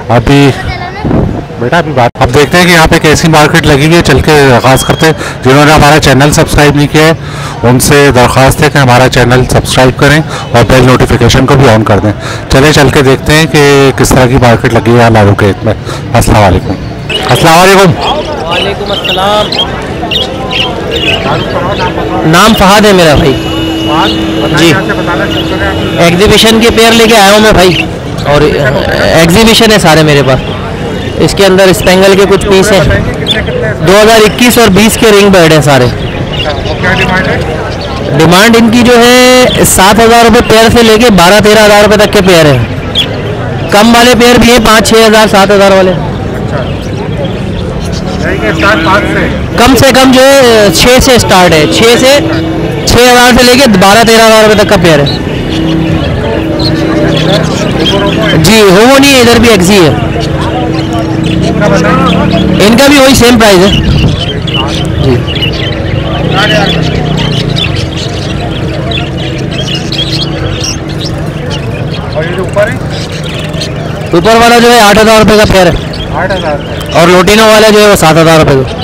अभी बेटा अभी बात अब देखते हैं कि यहाँ पे कैसी मार्केट लगी हुई है, चल के आगाज़ करते हैं। जिन्होंने हमारा चैनल सब्सक्राइब नहीं किया है उनसे दरख्वास्त है कि हमारा चैनल सब्सक्राइब करें और बेल नोटिफिकेशन को भी ऑन कर दें। चले चल के देखते हैं कि किस तरह की मार्केट लगी है लालू खेत में। अस्सलाम वालेकुम। अस्सलाम वालेकुम। वालेकुम अस्सलाम। नाम फहाद है मेरा भाई जी। एग्जीबिशन के पेयर लेके आया हूँ मैं भाई, और एग्जीबिशन है सारे मेरे पास। इसके अंदर स्पेंगल के कुछ पीस हैं। 2021 और 20 के रिंग बर्ड हैं सारे। डिमांड इनकी जो है 7,000 रुपये पेयर से लेके 12-13 हज़ार रुपये तक के पेयर हैं। कम वाले पेयर भी हैं, 5-6 हज़ार 7 हज़ार वाले। कम से कम जो है 6 से स्टार्ट है, 6 हज़ार से लेके 12-13 हज़ार रुपये तक का पेयर है जी। होमो नहीं है, इधर भी एक्सी है। इनका भी वही सेम प्राइस है जी। और ये जो ऊपर है, ऊपर वाला जो है 8,000 रुपये का पेयर है। 8,000 और लोटिनो वाला जो है वो 7,000 रुपये का।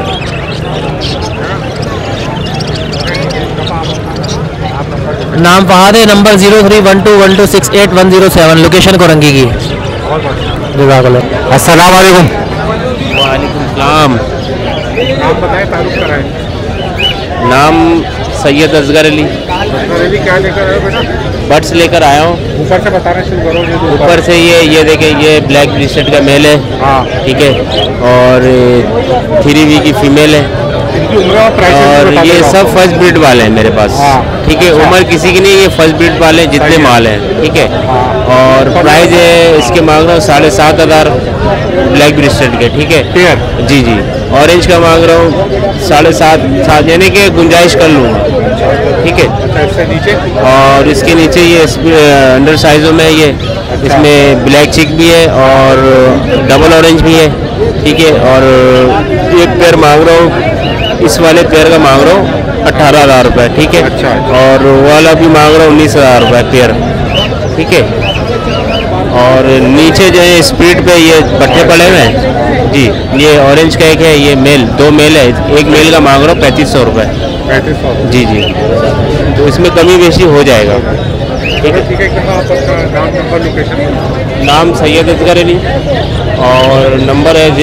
नाम फहाद है। नंबर 031212681007। लोकेशन कोरंगी की है। अस्सलाम वालेकुम। वालेकुम सलाम। नाम बताएं, तारुफ कराएं। नाम सैयद असगर अली। क्या लेकर आए हो बेटा? बर्ड्स लेकर आया हूँ। ऊपर से बताना शुरू करो। ये ऊपर से ये देखें, ये ब्लैक ब्रिस्टेड का मेल है। हाँ ठीक है, और 3V की फीमेल है। और ये सब फर्स्ट ब्रीड वाले हैं मेरे पास। ठीक है, उम्र किसी की नहीं, ये फर्स्ट ब्रीड वाले जितने माल हैं। ठीक है, और प्राइस है इसके मांग रहा हूँ 7,500 ब्लैक ब्रिस्टेड के। ठीक है जी जी। ऑरेंज का मांग रहा हूँ 7,500, यानी कि गुंजाइश कर लूँगा। ठीक है, नीचे और इसके नीचे ये अंडर साइजों में ये इसमें ब्लैक चिक भी है और डबल ऑरेंज भी है। ठीक है, और एक पेयर मांग रहा हूँ, इस वाले पेयर का मांग रहा हूँ 18,000 रुपये। ठीक है, और वाला भी मांग रहा हूँ 19,000 रुपये पेयर। ठीक है, और नीचे जो है स्प्लिट पे ये पट्टे पड़े हुए हैं जी। ये ऑरेंज का एक है, ये मेल, 2 मेल है। एक मेल का मांग रहा हूँ 3,500 रुपये। 3,500 जी जी, तो इसमें कमी बेशी हो जाएगा। ठीक है, ठीक है। नाम नंबर लोकेशन? नाम सैयद असगर अली और नंबर है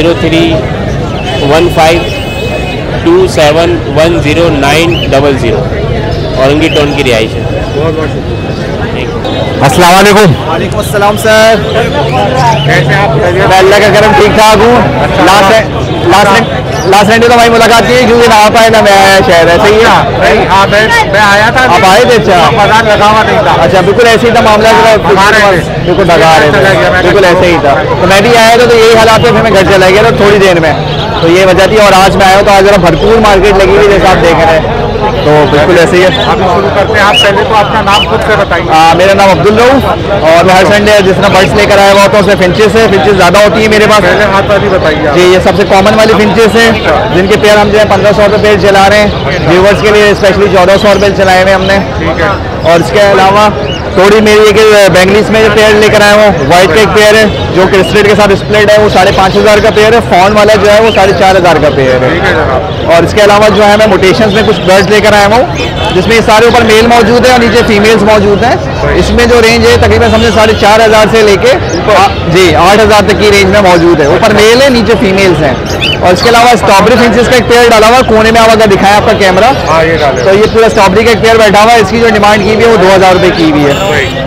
031527109000। औरंगी टाउन की रिहाइश है। बहुत बहुत शुक्रिया। अस्सलाम वालेकुम। वालेकुम अस्सलाम सर। कैसे आप? अल्लाह का करम, ठीक ठाक हूँ। लास्ट टाइम तो भाई मुलाकात की, क्योंकि ना आ पाए ना मैं आया शायद। ऐसे ही है। हाँ मैं आया था। आप आए थे? अच्छा, बाजार लगा हुआ नहीं था। अच्छा, बिल्कुल ऐसे ही था मामला। बिल्कुल डगा रहे थे, बिल्कुल ऐसे ही था। तो मैं भी आया था, तो यही हालात थे। फिर मैं घर चला गया था थोड़ी देर में, तो ये वजह थी। और आज मैं आया हूँ तो आज जरा भरपूर मार्केट लगी हुई, जैसा आप देख रहे हैं। तो बिल्कुल ऐसे ही है। हम शुरू करते हैं। आप पहले तो अपना नाम खुद से बताइए। मेरा नाम अब्दुल रऊफ, और मैं हर संडे जिस तरह बर्ड्स लेकर आया हुआ होता हूँ, उसमें फिंचेस है। फिंचेस ज़्यादा होती है मेरे पास। पहले हाथ वाली बताइए जी। ये सबसे कॉमन वाली फिंचेस हैं, जिनके पेयर हम जो है 1,500 रुपये पेयर चला रहे हैं। व्यूवर्स के लिए स्पेशली 1,400 रुपये चलाए हुए हमने। ठीक है। और इसके अलावा थोड़ी मेरी एक बेंगलीस में जो पेयर लेकर आया हूँ, व्हाइट का एक पेयर है जो क्रिस्टलेट के साथ स्प्लिट है, वो 5,500 का पेयर है। फॉन वाला जो है वो 4,500 का पेयर है। और इसके अलावा जो है मैं मोटेशंस में कुछ बर्ड्स लेकर आया हूँ, जिसमें सारे ऊपर मेल मौजूद है और नीचे फीमेल्स मौजूद हैं। इसमें जो रेंज है तकरीबन समझे 4,500 से लेके जी 8,000 तक की रेंज में मौजूद है। ऊपर मेल है, नीचे फीमेल्स हैं। और इसके अलावा स्ट्रॉबेरी फिंचेस का एक पेयर डाला हुआ कोने में, आप अगर दिखाएं आपका कैमरा, तो ये पूरा स्ट्रॉबेरी का एक पेयर बैठा हुआ है। इसकी जो डिमांड की हुई है वो 2,000 रुपये की हुई है।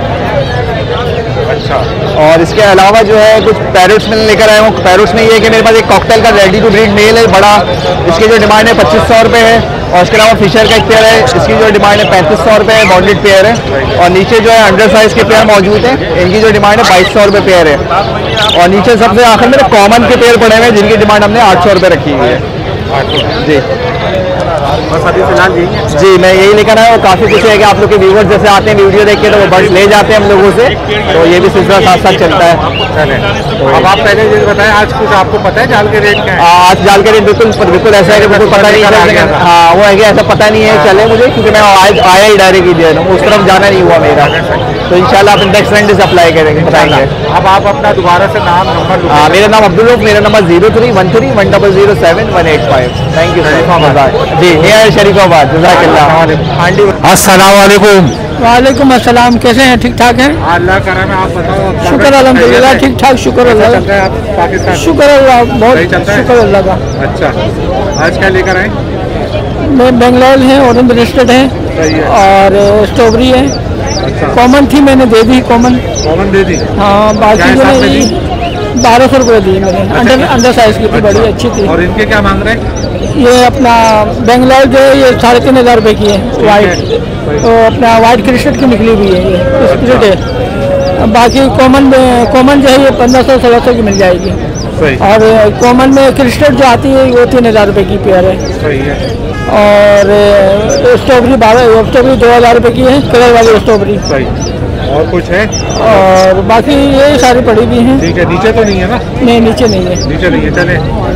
अच्छा। और इसके अलावा जो है कुछ पैरोट्स में लेकर आया हूँ। पैरोट्स में ये है कि मेरे पास एक कॉकटेल का रेडी टू ब्रीड मेल है बड़ा, इसकी जो डिमांड है 2,500 रुपये है। और इसके अलावा फिशर का एक पेयर है, इसकी जो डिमांड है 3,500 रुपये है, बॉन्डेड पेयर है। और नीचे जो है अंडर साइज के पेयर मौजूद हैं, इनकी जो डिमांड है 2,200 रुपये पेयर है। और नीचे सबसे आखिर में कॉमन के पेयर पड़े हुए हैं, जिनकी डिमांड हमने 800 रुपये रखी हुई है जी। बस अभी फिलहाल जी मैं यही लेकर आया हूँ। काफ़ी कुछ है कि आप लोग के व्यूवर्स जैसे आते हैं वीडियो देख के, तो वो बर्ड्स ले जाते हैं हम लोगों से, तो ये भी सिलसिला साथ साथ चलता है। तो अब आप पहले ये बताएं, आज कुछ आपको पता है जाल के रेट क्या है? आज जाल के रेट बिल्कुल ऐसा है कि बिल्कुल पता नहीं है। हाँ वो है कि ऐसा पता नहीं है चले मुझे, क्योंकि मैं आया ही डायरेक्ट ही दिया, उस तरफ जाना नहीं हुआ मेरा। तो इंशाल्लाह आप इंडेक्स रेंट से अप्लाई करेंगे, बताएंगे। अब आप अपना दोबारा से नाम नंबर मेरा नाम अब्दुल रऊफ, मेरा number 03131007-185। Thank you ji, near Sharifabad, जज़ाकल्लाह। आंटी अस्सलाम वालेकुम। वालेकुम अस्सलाम, कैसे हैं? ठीक ठाक हैं? अल्लाह करम है, आप बताओ। शुक्र अल्हम्दुलिल्लाह, ठीक ठाक, शुक्र अल्लाह का। आप पाकिस्तान शुक्र अल्लाह, बहुत सही चलता है? शुक्र अल्लाह का। अच्छा, आज क्या लेकर आए? मैं बेंगलोर है, ऑरेंज ब्रेस्लेट है और स्ट्रॉबेरी है। अच्छा, कॉमन थी, मैंने दे दी कॉमन। कॉमन दे दी। हाँ, बाकी क्या जो हिसाब में है दी? 1200 रुपये दी मैंने। अंडर साइज की थी, बड़ी अच्छी थी। और इनके क्या मांग रहे हैं? ये अपना बेंगलोर जो है ये 3500 रुपये की है, वाइट। तो अपना वाइट क्रिस्टल की निकली हुई है, ये स्प्लिट है। बाकी कॉमन जो है ये 1500-1600 की मिल जाएगी। सही और कॉमन में क्रिस्टल जो आती है वो 3000 रुपये की पेयर है। सही है। और स्ट्रॉबेरी 2000 रुपये की है, कलर वाली स्ट्रॉबेरी। सही। और कुछ है? और बाकी ये सारी पड़ी भी हैं। ठीक है, नीचे तो नहीं है ना? नहीं, नीचे नहीं है। नीचे नहीं है, चले।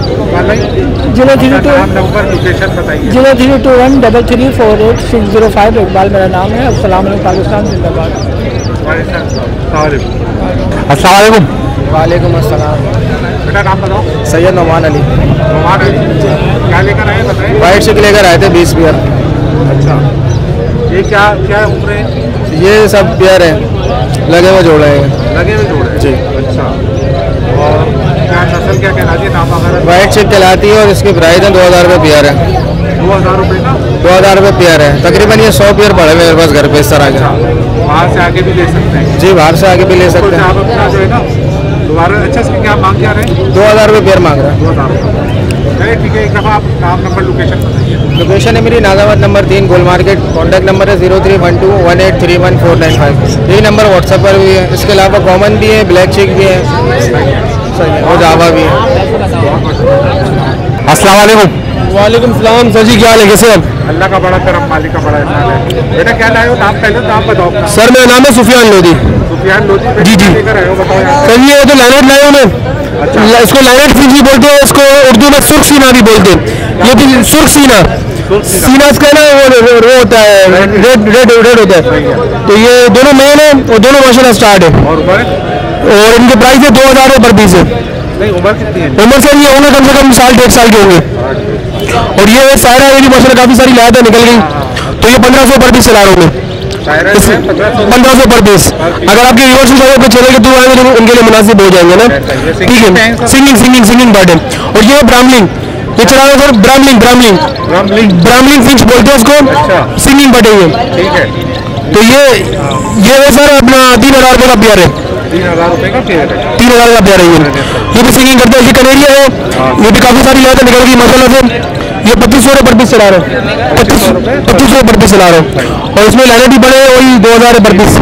032 नाम नंबर लोकेशन बताइए। 032133480605। इकबाल मेरा नाम है। अस्सलाम वालेकुम, पाकिस्तान जिंदाबाद। अस्सलाम वालेकुम। वालेकुम अस्सलाम। बेटा नाम बताओ। सैयद नोमान अली। क्या लेकर आए बताइए। वाइट चिक लेकर आए थे 20 पेयर। अच्छा, ये क्या क्या उम्र है? ये सब पेयर है, लगे हुए जोड़े हैं। लगे हुए जोड़े जी। अच्छा, और क्या नस्ल क्या कहलाती है, नाम वगैरह? वाइट चिक कहलाती है और इसकी प्राइस है 2000 रुपये पेयर है। 2000 रुपये का? 2000 रुपये पेयर है। तकरीबन ये 100 पेयर पड़े मेरे पास घर पे इस तरह के। बाहर से आके भी ले सकते हैं? जी, बाहर से आके भी ले सकते हैं। आप अपना जो है ना दोबारा, अच्छा इसकी क्या मांग क्या रहे हैं? 2000 रुपये पेयर मांग रहा है। 2000। चलिए ठीक है, एक दफ़ा आप नाम नंबर लोकेशन बताइए। लोकेशन है मेरी Najabad number 3 Gol market. Contact number है 0312183145। यही नंबर व्हाट्सएप पर भी है। इसके अलावा कॉमन भी है, ब्लैक चिक भी है, सही है, और जावा भी है। अस्सलाम वालेकुम। वालेकुम सलाम सर जी, क्या हाल है, कैसे हैं? अल्लाह का बड़ा करम, मालिक का बड़ा एहसान है। बेटा क्या लाए हो? नाम पहले तो आप बताओ। सर मेरा नाम है सुफियान लोधी। सुफियान लोधी। जी, जी। लेकर आए हो, बताओ यार। सर ये तो लाइनेट लाए हूँ मैं। अच्छा। इसको लाइनेट फिंच भी बोलते हैं, इसको उर्दू में सुर्ख सीना भी बोलते हैं। ये भी सुर्ख सीना, सीना इसका ना वो होता है, रेड होता है। तो ये दोनों मेन है और दोनों माशाल्लाह स्टार्ट है। और उम्र? और इनके प्राइस है 2000 रुपये पर पीस है। नहीं, उम्र कितनी है? उम्र सर ये होंगे कम से कम 1.5 साल के होंगे। और ये सायरा ये भी माशाल्लाह काफ़ी सारी लाया था, निकल गई। तो ये 1500 पर पीस चला रहा हूँ मैं। 1500 पर पीस। अगर आपके व्यूअर्स को चाहिए तो चले के दूर आएंगे तो उनके लिए मुनासिब हो जाएंगे ना। ठीक है, सिंगिंग बर्ड है। और ये ब्राह्मलिंग, ये चला रहा है सर, ब्राह्मलिंग फिंच बोलते हैं उसको। सिंगिंग बर्ड है ये। ठीक है। तो ये है सर अपना 3000 रुपये का पेयर है। 3000 रुपये का पेयर है। 3000 का पेयर है ये भी सिंगिंग करते हैं। ये कनेरिया है, ये भी काफ़ी सारी लाया था, निकल गई माशाल्लाह से। ये 2500 रुपये पर पीस चला रहा हूँ। 2500 पर पीस चला रहा हूँ। और इसमें लाइनेट भी बड़े वही 2000 पर पीस।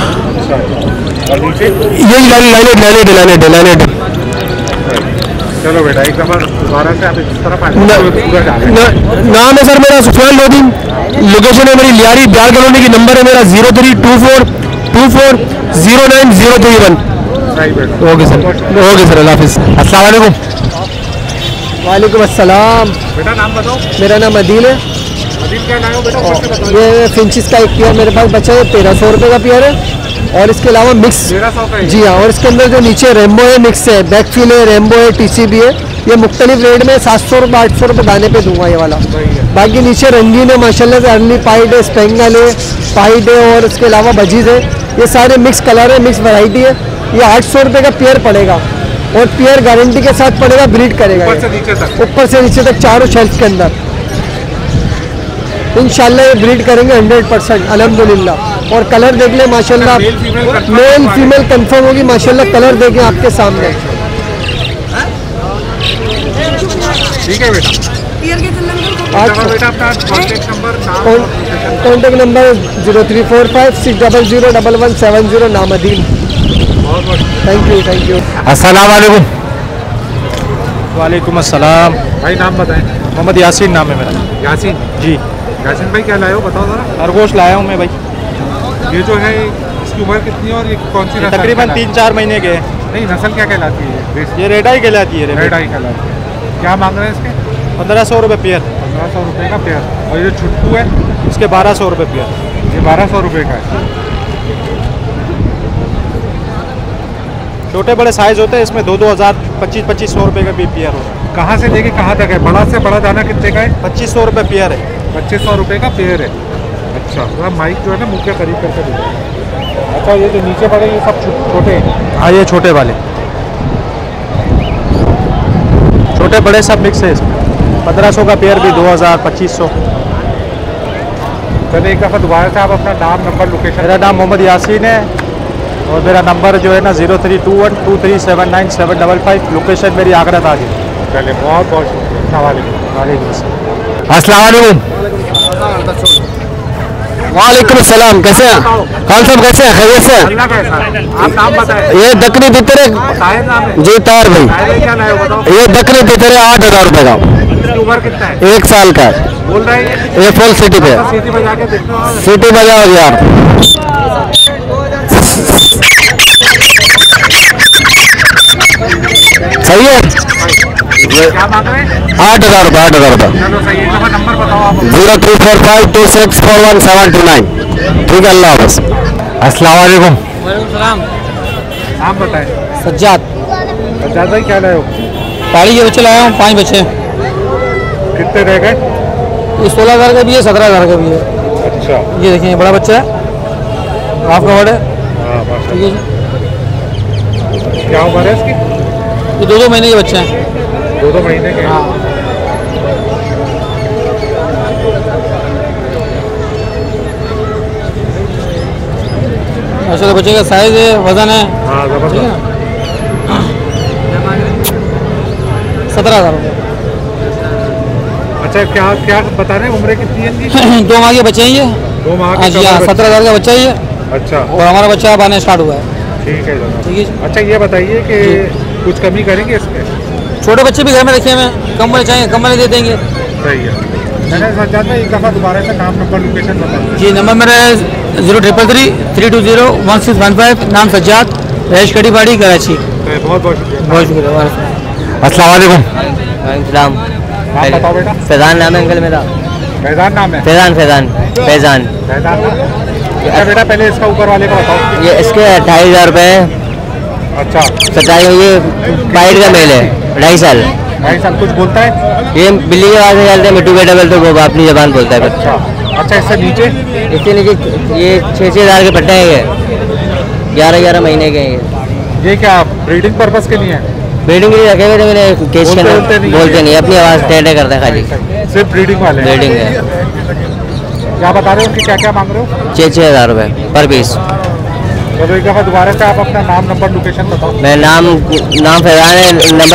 यही लाइनेट। चलो बेटा, एक दफ़ा दोबारा से आप इस तरफ नाम है सर मेरा सुफियान लोधी। लोकेशन है मेरी लियारी ब्याल कॉलोनी की। नंबर है मेरा 0324240931। ओके सर, अल्लाह हाफिज़। अस्सलाम वालेकुम। वालेकुम अस्सलाम। बेटा नाम बताओ। मेरा नाम अदील है। अदील क्या लाए हो बेटा? ये फिंचिस का एक पेयर मेरे पास बचा है, 1300 रुपये का पेयर है। और इसके अलावा मिक्स 1300 का? जी हाँ। और इसके अंदर जो नीचे रेम्बो है, मिक्स है, बैकफिल है, रेम्बो है, TCB है। ये मुख्तलिफ रेट में 700 रुपये 800 रुपये दाने पे दूंगा ये वाला। बाकी नीचे रंगीन है माशाल्लाह से, अर्ली पाइड है, स्पेंगल है, पाइड है, और इसके अलावा बजीज है। ये सारे मिक्स कलर है, मिक्स वैरायटी है। ये 800 रुपये का पेयर पड़ेगा और पेयर गारंटी के साथ पड़ेगा, ब्रीड करेगा ऊपर से नीचे तक? ऊपर से नीचे तक चारों शेल्फ के अंदर। इंशाल्लाह ये ब्रीड करेंगे 100% अल्हम्दुलिल्लाह। और कलर देख ले माशाल्लाह, मेल फीमेल कंफर्म होगी माशाल्लाह। कलर देखें आपके सामने। ठीक है बेटा। आज बेटा अपना कॉन्टैक्ट नंबर, कॉन्टैक्ट नंबर 0345600117 नाम अदील। Thank you. अस्सलाम वालेकुम। वालेकुम अस्सलाम। भाई नाम बताएं। मोहम्मद यासीन नाम है मेरा। यासीन जी। यासीन भाई क्या लाए हो, बताओ जरा। खरगोश लाया हूँ मैं भाई। ये जो है इसकी उम्र कितनी है और ये कौन सी नस्ल? तकरीबन 3-4 महीने के हैं। नहीं, नस्ल क्या कहलाती है? ये रेड आई कहलाती है। रेड आई कहलाती है। क्या मांग रहे हैं इसके? 1500 रुपये पेयर। 1500 रुपये का पेयर। और ये छुट्टू है इसके 1200 रुपये पेयर। ये 1200 रुपये का है। छोटे बड़े साइज होते हैं, इसमें 2-2 हज़ार 2500 रुपये का भी पेयर होता है। कहाँ से लेके कहाँ तक है? बड़ा से बड़ा दाना कितने का है? 2500 रुपये पेयर है। 2500 रुपये का पेयर है। अच्छा, थोड़ा माइक जो है ना मुँह के करीब करके दीजिए। अच्छा, ये जो नीचे पड़े ये सब छोटे हैं? हाँ, ये छोटे वाले, छोटे बड़े सब मिक्स है इसमें। 1500 का पेयर भी, 2000, 2500। चलिए एक दफ़ा दोबारा से आप अपना नाम, नंबर, लोकेशन। मेरा नाम मोहम्मद यासीन है और मेरा नंबर जो है ना 0321237975, लोकेशन मेरी आगरा ताजी। चलिए, बहुत बहुत शुक्रिया। वालेकुम अस्सलाम। अस्सलाम वालेकुम। वालेकुम अस्सलाम। कैसे हैं खान साहब? कैसे हैं? खैरियत से? अल्लाह का एहसान। आप नाम बताएं। ये बकरी बितरे ताहिर नाम है? जी तार भाई। ताहिर क्या लाए हो बताओ? ये बकरी बितरे 8000 रुपये का, इसकी उम्र कितना है? 1 साल का है। बोल रहे हैं ये फुल सिटी पे। सीटी बजा के देखते हो। सिटी बजाओ यार। सही है। क्या मांग रहे हैं? 8000 रुपये, 8000 रुपये। चलो सही है। एक दफ़ा नंबर बताओ आप। 034526417129। ठीक है, अल्लाह हाफ़िज़। अस्सलाम वालेकुम। नाम बताएं। सज्जाद। सज्जाद भाई क्या लाए हो? पाड़ी के बच्चे लाया हूँ, 5 बच्चे। कितने रह गए? ये 16000 का भी है, 17000 का भी है। अच्छा, ये देखिए बड़ा बच्चा है, आपका वर्ड है। हाँ माशा। ठीक है जी। क्या उम्र है इसकी? ये 2-2 महीने के बच्चे हैं। 2-2 महीने के? हाँ। अच्छा, तो बच्चे का साइज है, वजन है। हाँ ठीक है जबरदस्त। ना? 17000 रुपये। अच्छा, क्या क्या बता रहे हैं? उम्र कितनी है इनकी? 2 माह के बच्चे हैं ये। 2 माह हाँ के? जी हाँ, 17000 का बच्चा है ये। अच्छा, और हमारा बच्चा अब आने स्टार्ट हुआ है। ठीक है जनाब। ठीक है जी। अच्छा, ये बताइए कि कुछ कमी करेंगे इसमें? छोटे बच्चे भी घर में रखे हुए हैं, कम वाले चाहिए कम वाले दे देंगे। सही है। मैंने सज्जाद भाई एक दफ़ा दोबारा से नाम, नंबर, लोकेशन बता दें। जी, नंबर मेरा है 0333-320-1615। नाम सज्जाद, रैश कड़ी बाड़ी, कराची। बहुत बहुत शुक्रिया। बहुत शुक्रिया। अस्सलाम वालेकुम। सलाम। नाम बताओ बेटा। फैज़ान नाम है अंकल मेरा। फैज़ान नाम है? फैज़ान फैज़ान फैज़ान। फैज़ान नाम। अच्छा बेटा, पहले इसका ऊपर वाले का बताओ। ये इसके 28,000 रुपये है। अच्छा, 27। ये वाइट का मेल है, 2.5 साल। भाई साहब कुछ बोलता है? ये बिल्ली के आवाज़ में चलते हैं, मिट्टू के डबल तो वो अपनी जबान बोलता है। अच्छा अच्छा, इससे नीचे? इसके नीचे ये 6-6 हज़ार के पट्टे हैं। ये 11-11 महीने के हैं। ये क्या ब्रीडिंग पर्पस के लिए है? ब्रीडिंग के लिए रखे हुए थे मैंने केस के अंदर। बोलते नहीं, अपनी आवाज़ टेढ़े करता है खाली। सिर्फ ब्रीडिंग वाले हैं? ब्रीडिंग है। क्या बता रहे हो? उनकी क्या क्या मांग रहे हो? 6-6 हज़ार रुपये पर पीस। चलो एक दफ़ा दोबारा से आप अपना नाम, नंबर, लोकेशन बताओ। मेरा नाम फैज़ान है। नंबर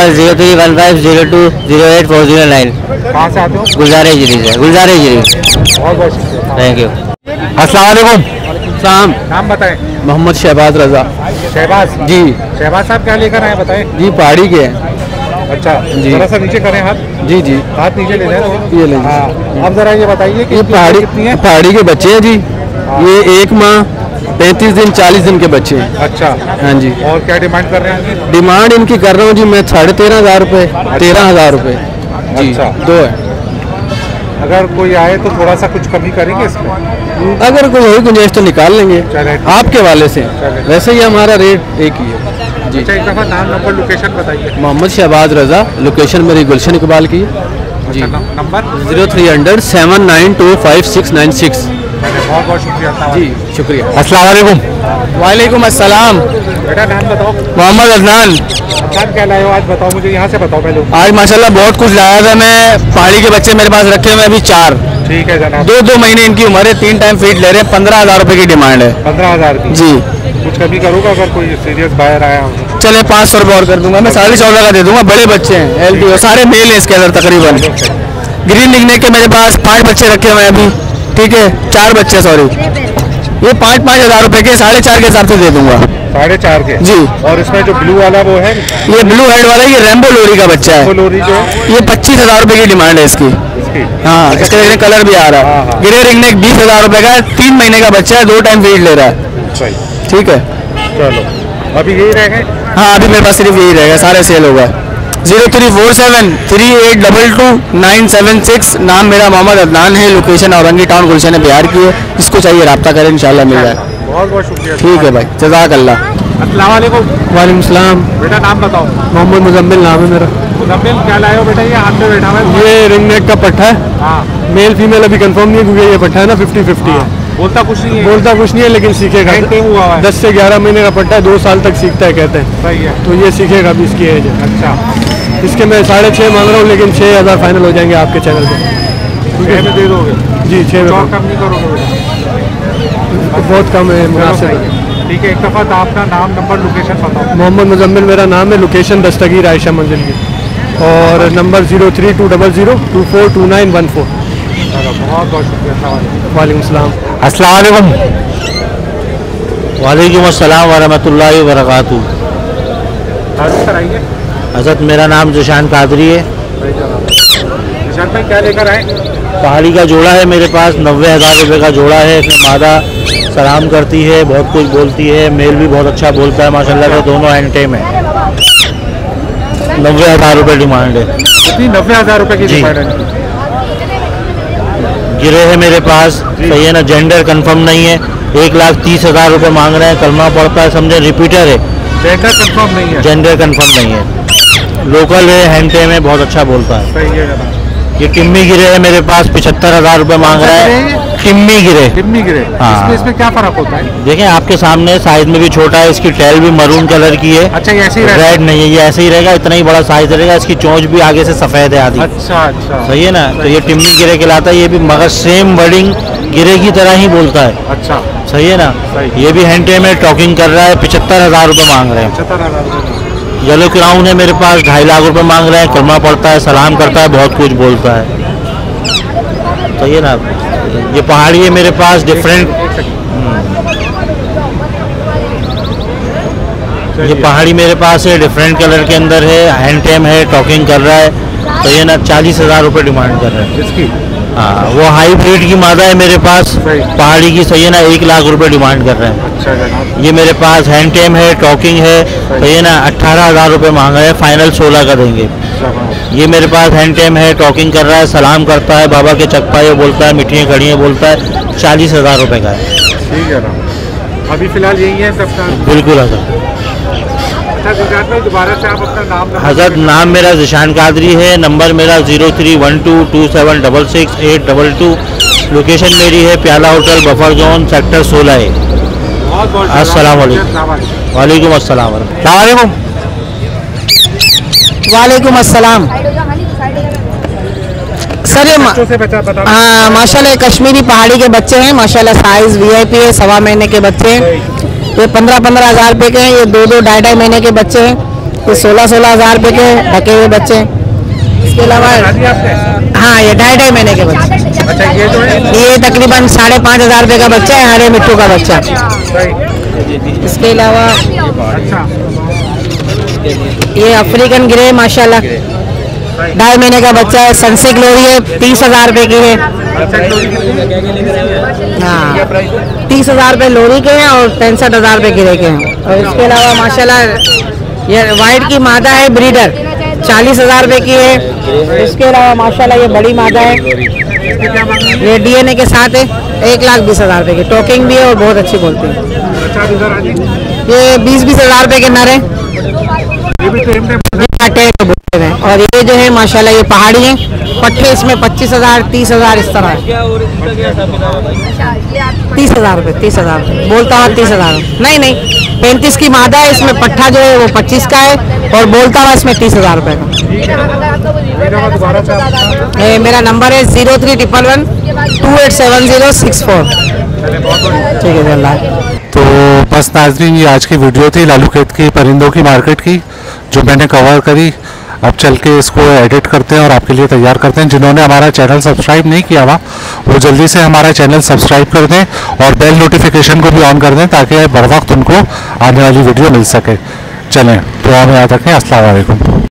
0315084009। कहाँ से आते हो? गुलजारे जिली से। गुलजारे जिली। बहुत बहुत शुक्रिया। Thank you. अस्सलाम वालेकुम। सलाम। नाम बताएं। मोहम्मद शहबाज रजा। शहबाज जी। शहबाज साहब क्या लेकर आए बताएं। जी, पहाड़ी के हैं। अच्छा जी। थोड़ा सा नीचे करें हाथ। जी जी। हाथ नीचे ले लें। ये ले। हाँ, अब जरा ये बताइए कि ये इनकी पहाड़ी उम्र कितनी है? पहाड़ी के बच्चे हैं जी। ये 1 माह 35 दिन 40 दिन के बच्चे हैं। अच्छा, हाँ जी। और क्या डिमांड कर रहे हैं? डिमांड इनकी कर रहा हूँ जी मैं 13,500 रुपये, 13,000 रुपये जी। अच्छा। 2 है। अगर कोई आए तो थोड़ा सा कुछ कमी करेंगे इसमें? अगर कोई होगी गुंजाइश तो निकाल लेंगे चलें। आपके वाले से। चलें। वैसे ही हमारा रेट एक ही है जी। अच्छा, एक दफ़ा नाम, नंबर, लोकेशन बताइए। मोहम्मद शहबाज रजा, लोकेशन मेरी गुलशन इकबाल की है जी। अच्छा, नंबर? 0300-792-5696 बहुत बहुत शुक्रिया। जी, शुक्रिया। अस्सलाम वालेकुम। वालेकुम अस्सलाम। बेटा नाम बताओ। मोहम्मद अदनान। अदनान क्या लाए हो आज? बताओ मुझे, यहाँ से बताओ पहले। आज माशाल्लाह बहुत कुछ लाया था मैं। पहाड़ी के बच्चे मेरे पास रखे हुए अभी 4। ठीक है जनाब। 2-2 महीने इनकी उम्र है, 3 टाइम फीड ले रहे हैं। 15,000 रुपये की डिमांड है 15,000 की? जी। कुछ कमी करूँगा अगर कोई सीरियस बायर आया हो? चले 500 रुपये और कर दूंगा मैं। 14.5 का दे दूंगा। बड़े बच्चे हैं, हेल्दी और सारे मेल हैं इसके अंदर तकरीबन। ग्रीन लिखने के मेरे पास 5 बच्चे रखे हुए हैं अभी। ठीक है, 4 बच्चे सॉरी। ये 5-5 हज़ार रुपये के 4.5 के हिसाब से दे दूंगा। 4.5 के? जी। और इसमें जो ब्लू वाला वो है? ये ब्लू हेड वाला ये रैम्बो लोरी का बच्चा है। लोरी जो है ये 25,000 रुपये की डिमांड है इसकी। इसकी? हाँ, इसके देखने कलर भी आ रहा हाँ, है। हाँ। गिरे रिंगनेक 20,000 रुपये का है। 3 महीने का बच्चा है, 2 टाइम फीड ले रहा है। सही। ठीक है। चलो अभी यही रह गए? हाँ, अभी मेरे पास सिर्फ यही रहेगा, सारे सेल हो गए। 03473822 नाम मेरा मोहम्मद अदनान है। लोकेशन औरंगी टाउन गुलशन बिहार की है। जिसको चाहिए रब्ता करें, इंशाल्लाह मिल जाए। बहुत बहुत शुक्रिया। ठीक है भाई, जज़ाक अल्लाह। अस्सलाम वालेकुम। वालेकुम सलाम। बेटा नाम बताओ। मोहम्मद मुजम्मिल नाम है मेरा। मुजम्मिल क्या लाए हो बेटा? ये हाथ में बैठा हुआ है। ये रिंग नेक का पट्ठा है। हाँ। मेल फीमेल अभी कंफर्म नहीं है क्योंकि ये पट्ठा है ना 50-50 है। बोलता कुछ नहीं है। बोलता कुछ नहीं है लेकिन सीखेगा। टेम हुआ है। 10 से 11 महीने का पट्टा है, 2 साल तक सीखता है कहते हैं। सही है। तो ये सीखेगा अभी, इसकी एज है। अच्छा। इसके मैं 6.5 मांग रहा हूँ लेकिन 6,000 फाइनल हो जाएंगे आपके चैनल पे। 6 में दे दोगे? जी 6 में। और कम नहीं करोगे बेटा? बहुत कम है मुनासिब है। ठीक है, एक दफ़ा तो आपका नाम नंबर लोकेशन बताओ। मोहम्मद मुजम्मिल मेरा नाम है, लोकेशन दस्तगीर आयशा मंजिल की, और नंबर 032002242914। बहुत बहुत शुक्रिया। वालेकुम सलाम। अस्सलाम वालेकुम। वालेकुम अस्सलाम वरहमतुल्लाहि वबरकातुहू। कराइए। हज़रत मेरा नाम जिशान कादरी है। निशान भाई क्या लेकर आए? पहाड़ी का जोड़ा है मेरे पास, 90,000 रुपये का जोड़ा है। इसमें मादा सलाम करती है, बहुत कुछ बोलती है, मेल भी बहुत अच्छा बोलता है माशाल्लाह से। दोनों हैंड टेम है। 90,000 रुपये डिमांड है। कितनी? 90,000 रुपये की जी। डिमांड है। गिरे है मेरे पास, सही है ना। जेंडर कंफर्म नहीं है। 1,30,000 रुपये मांग रहे हैं। कलमा पड़ता है, समझे, रिपीटर है। जेंडर कंफर्म नहीं है। जेंडर कंफर्म नहीं है। लोकल है, हैंड टेम है, बहुत अच्छा बोलता है। सही है जनाब। ये टिम्मी गिरे है मेरे पास, 75,000 रुपये मांग रहा है। टिम्मी गिरे। टिम्मी गिरे। हाँ। इसमें क्या फर्क होता है? देखें आपके सामने, साइज में भी छोटा है, इसकी टेल भी मरून कलर की है। अच्छा, ये ऐसे ही रहता रेड नहीं है, ये ऐसे ही रहेगा। इतना ही बड़ा साइज रहेगा। इसकी चोंच भी आगे से सफेद है आधी। अच्छा अच्छा। सही है ना। तो ये टिम्मी गिरे कहलाता है। ये भी मगर सेम वर्डिंग गिरे की तरह ही बोलता है। अच्छा। सही है ना। सही। ये भी हैंड टेम है, टॉकिंग कर रहा है। 75,000 रुपये मांग रहे हैं। 75,000 रुपये। येलो क्राउन है मेरे पास, 2.5 लाख रुपए मांग रहे हैं। कलमा पढ़ता है, सलाम करता है, बहुत कुछ बोलता है। सही है ना। ये पहाड़ी है मेरे पास, डिफरेंट। ये पहाड़ी मेरे पास है, डिफरेंट कलर के अंदर है, हैंड टेम है, टॉकिंग कर रहा है। तो ये ना 40,000 रुपये डिमांड कर रहे हैं। इसकी? हाँ, वो हाई ब्रीड की मादा है मेरे पास, सही। पहाड़ी की। सही है ना। 1 लाख रुपए डिमांड कर रहे हैं। अच्छा जनाब। ये मेरे पास हैंड टेम है, टॉकिंग है। तो ये ना 18,000 रुपये मांग रहे हैं। फाइनल 16 का देंगे। ये मेरे पास हैंड टेम है, टॉकिंग कर रहा है, सलाम करता है, बाबा के चकपाए बोलता है, मिठियाँ कड़ियाँ बोलता है। 40,000 रुपये का है। ठीक है ना। अभी फिलहाल यही है सबका? बिल्कुल हज़रत। अच्छा गुजरात में दोबारा से आप अपना नाम हज़रत नाम मेरा जिशान कादरी है। नंबर मेरा 03122766 लोकेशन मेरी है प्याला होटल, बफर जोन, सेक्टर 16 है। बहुत बहुत अस्सलाम वालेकुम। वालेकुम अस्सलाम। वालेकुम। वालेकुम अस्सलाम। सर ये बच्चों से बता हाँ माशाल्लाह ये कश्मीरी पहाड़ी के बच्चे हैं माशाल्लाह। साइज वीआईपी है, 1.25 महीने के बच्चे हैं। ये 15-15 हज़ार रुपये के हैं। ये 2-2 2.5 महीने के बच्चे हैं। ये 16-16 हज़ार रुपये के ढके हुए बच्चे हैं। इसके अलावा हाँ ये 2.5 महीने के बच्चे। अच्छा ये जो है ये तकरीबन 5,500 रुपये का बच्चा है, हरे मिट्टू का बच्चा। इसके अलावा अच्छा ये अफ्रीकन ग्रे माशाल्लाह 2.5 महीने का बच्चा है। सनसी ग्लोरी है, 30,000 रुपये की है। हाँ 30,000 रुपये लोरी के हैं और 65,000 रुपये गिरे के हैं। और इसके अलावा माशाल्लाह ये वाइट की मादा है ब्रीडर, 40,000 रुपये की है। इसके अलावा माशाल्लाह ये बड़ी मादा है, ये डीएनए के साथ है, 1,20,000 रुपये की। टॉकिंग भी है और बहुत अच्छी बोलती है। ये 20-20 हज़ार रुपये के नर है। और ये जो है माशाल्लाह ये पहाड़ी है, पट्टे इसमें 25,000 30,000 इस तरह है। 30,000 रुपये 30,000 बोलता हुआ 30,000 नहीं 35 की मादा है। इसमें पट्टा जो है वो 25 का है और बोलता हुआ इसमें 30,000 रुपये का। मेरा नंबर है 0311287064। ठीक है अल्लाह। तो बस नाज़रीन, ये आज की वीडियो थी लालू खेत की परिंदों की मार्केट की, जो मैंने कवर करी। अब चल के इसको एडिट करते हैं और आपके लिए तैयार करते हैं। जिन्होंने हमारा चैनल सब्सक्राइब नहीं किया हुआ वो जल्दी से हमारा चैनल सब्सक्राइब कर दें और बेल नोटिफिकेशन को भी ऑन कर दें ताकि बर वक्त उनको आने वाली वीडियो मिल सके। चलें, दुआ में याद रखें। अस्सलाम वालेकुम।